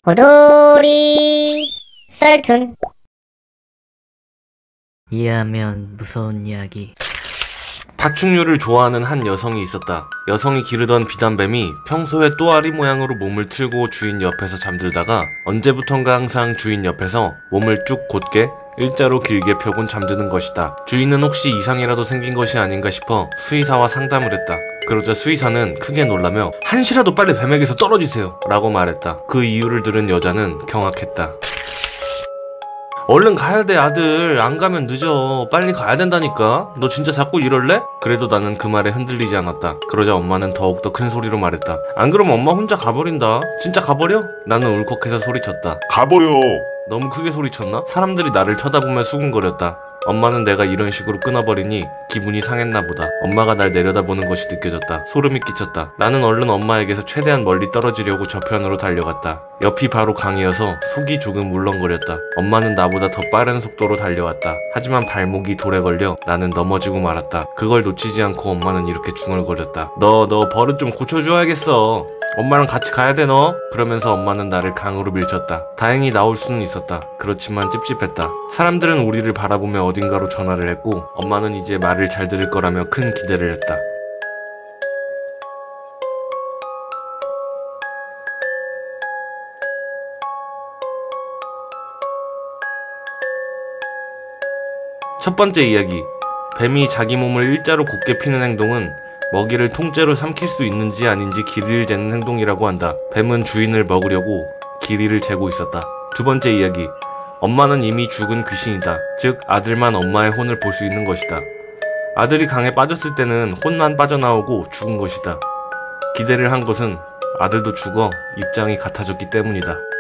오돌이 썰툰. 이해하면 무서운 이야기. 파충류를 좋아하는 한 여성이 있었다. 여성이 기르던 비단뱀이 평소에 또아리 모양으로 몸을 틀고 주인 옆에서 잠들다가 언제부턴가 항상 주인 옆에서 몸을 쭉 곧게 일자로 길게 펴곤 잠드는 것이다. 주인은 혹시 이상이라도 생긴 것이 아닌가 싶어 수의사와 상담을 했다. 그러자 수의사는 크게 놀라며 한시라도 빨리 뱀에게서 떨어지세요 라고 말했다. 그 이유를 들은 여자는 경악했다. 얼른 가야 돼 아들. 안 가면 늦어. 빨리 가야 된다니까. 너 진짜 자꾸 이럴래? 그래도 나는 그 말에 흔들리지 않았다. 그러자 엄마는 더욱더 큰 소리로 말했다. 안 그러면 엄마 혼자 가버린다. 진짜 가버려? 나는 울컥해서 소리쳤다. 가버려. 너무 크게 소리쳤나? 사람들이 나를 쳐다보며 수군거렸다. 엄마는 내가 이런 식으로 끊어버리니 기분이 상했나 보다. 엄마가 날 내려다보는 것이 느껴졌다. 소름이 끼쳤다. 나는 얼른 엄마에게서 최대한 멀리 떨어지려고 저편으로 달려갔다. 옆이 바로 강이어서 속이 조금 울렁거렸다. 엄마는 나보다 더 빠른 속도로 달려왔다. 하지만 발목이 돌에 걸려 나는 넘어지고 말았다. 그걸 놓치지 않고 엄마는 이렇게 중얼거렸다. 너 버릇 좀 고쳐줘야겠어. 엄마랑 같이 가야 돼 너. 그러면서 엄마는 나를 강으로 밀쳤다. 다행히 나올 수는 있었다. 그렇지만 찝찝했다. 사람들은 우리를 바라보며 어딘가로 전화를 했고 엄마는 이제 말을 잘 들을 거라며 큰 기대를 했다. 첫 번째 이야기. 뱀이 자기 몸을 일자로 곧게 피는 행동은 먹이를 통째로 삼킬 수 있는지 아닌지 길이를 재는 행동이라고 한다. 뱀은 주인을 먹으려고 길이를 재고 있었다. 두 번째 이야기. 엄마는 이미 죽은 귀신이다. 즉 아들만 엄마의 혼을 볼 수 있는 것이다. 아들이 강에 빠졌을 때는 혼만 빠져나오고 죽은 것이다. 기대를 한 것은 아들도 죽어 입장이 같아졌기 때문이다.